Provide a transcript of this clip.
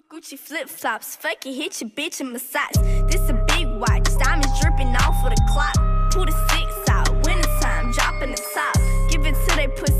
Gucci flip-flops, fuck it, hit your bitch in massage. This a big watch, diamonds dripping off of the clock. Pull the 6 out, wintertime, dropping the top. Give it to they pussy.